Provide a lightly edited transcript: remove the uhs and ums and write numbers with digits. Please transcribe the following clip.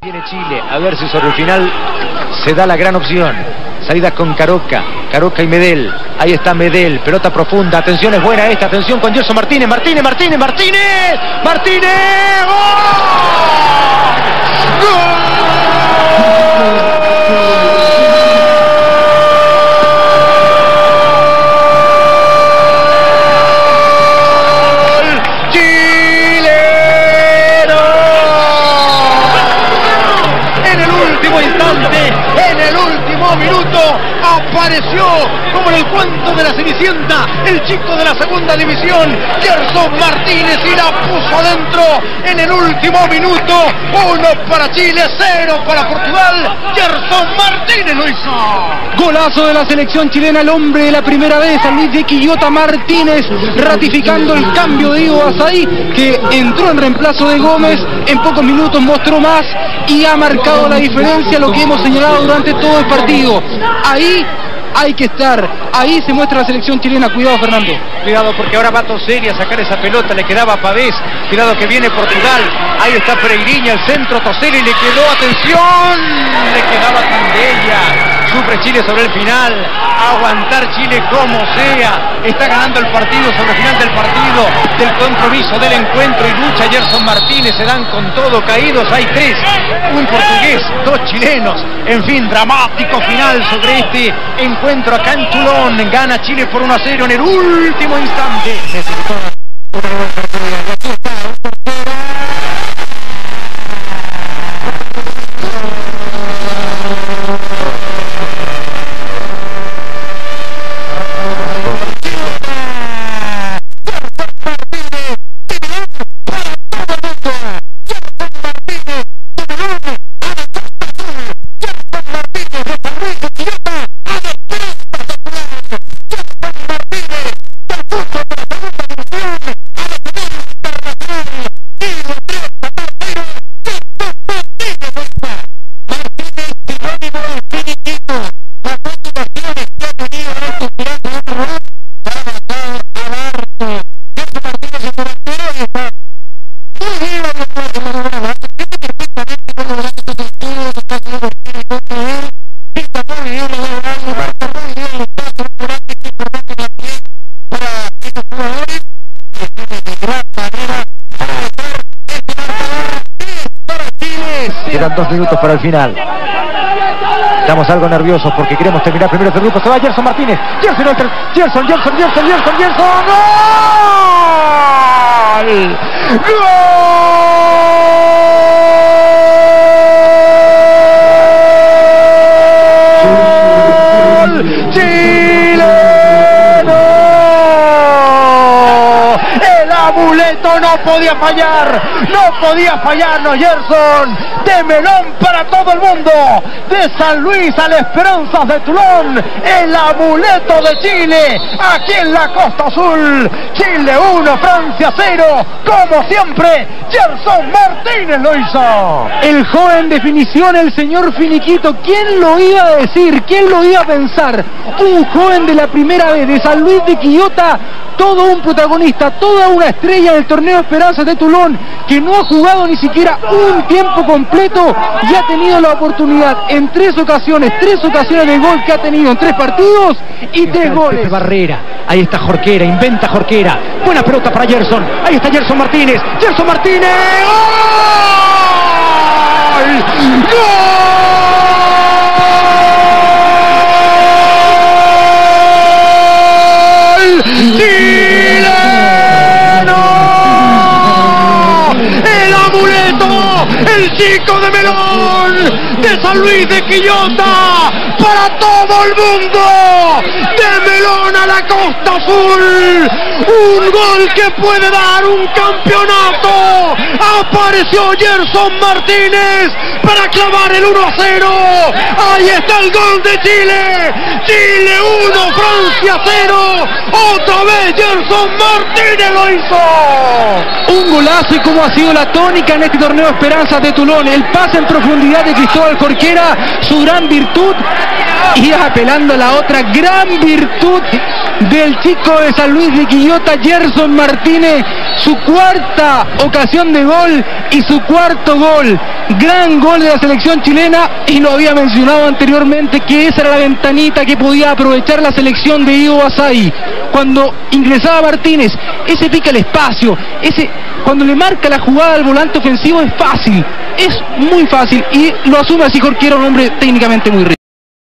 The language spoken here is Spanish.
Viene Chile, a ver si sobre el final se da la gran opción. Salida con Caroca y Medel. Ahí está Medel, pelota profunda. Atención, es buena esta. Atención con Gerson Martínez. Martínez. ¡Gol! ¡Gol! En el último minuto apareció como en el cuento de la Cenicienta el chico de la segunda división, Gerson Martínez, y la puso adentro en el último minuto. 1 para Chile, 0 para Portugal. Gerson Martínez lo hizo. Golazo de la selección chilena, el hombre de la primera vez, San Luis de Quillota Martínez, ratificando el cambio de Ivo Asadi, que entró en reemplazo de Gómez. En pocos minutos mostró más y ha marcado la diferencia, lo que hemos señalado durante todo el partido. Ahí hay que estar, ahí se muestra la selección chilena. Cuidado, Fernando. Cuidado, porque ahora va Toseri a sacar esa pelota, le quedaba a Pavés. Cuidado que viene Portugal, ahí está Pereirinha, el centro, Toseri le quedó, atención, le quedaba Candela. Sufre Chile sobre el final, aguantar Chile como sea. Está ganando el partido sobre el final del partido, del compromiso, del encuentro, y lucha Gerson Martínez. Se dan con todo, caídos hay 3, un portugués, 2 chilenos. En fin, dramático final sobre este encuentro acá en Toulon. Gana Chile por 1-0 en el último instante. Quedan 2 minutos para el final. Estamos algo nerviosos porque queremos terminar primero este grupo. Se va Gerson Martínez. Gerson. ¡Gol! ¡Chileno! El amuleto no podía fallarnos, Gerson. De Melón para todo el mundo, de San Luis a la Esperanza de Toulon, el amuleto de Chile, aquí en la Costa Azul. Chile 1, Francia 0, como siempre, Gerson Martínez lo hizo. El joven definición, el señor Finiquito, ¿quién lo iba a decir? ¿Quién lo iba a pensar? Un joven de la primera vez, de San Luis de Quillota, todo un protagonista, toda una estrella del torneo Esperanza de Toulon, que no ha jugado ni siquiera un tiempo completo y ha tenido la oportunidad en 3 ocasiones de gol que ha tenido en 3 partidos y 3 goles. Pepe Barrera, ahí está Jorquera, inventa Jorquera, buena pelota para Gerson, ahí está Gerson Martínez, ¡gol! ¡Chileno! ¡El amuleto! ¡El chico de Melón! ¡De San Luis de Quillota! ¡Para todo el mundo! ¡De Melón a la Costa Azul! ¡Un gol que puede dar un campeonato! ¡Apareció Gerson Martínez para clavar el 1-0! ¡Ahí está el gol de Chile! ¡Chile 1, Francia 0! ¡Otra vez Gerson Martínez lo hizo! Un golazo, y como ha sido la tónica en este torneo Esperanza de Toulon, el pase en profundidad de Cristóbal Jorquera, su gran virtud, y apelando a la otra gran virtud del chico de San Luis de Quillota, Gerson Martínez, su cuarta ocasión de gol y su cuarto gol. Gran gol de la selección chilena, y lo había mencionado anteriormente que esa era la ventanita que podía aprovechar la selección de Ivo Basay. Cuando ingresaba Martínez, ese pica el espacio, cuando le marca la jugada al volante ofensivo es fácil, es muy fácil, y lo asume así Jorquera, un hombre técnicamente muy rico.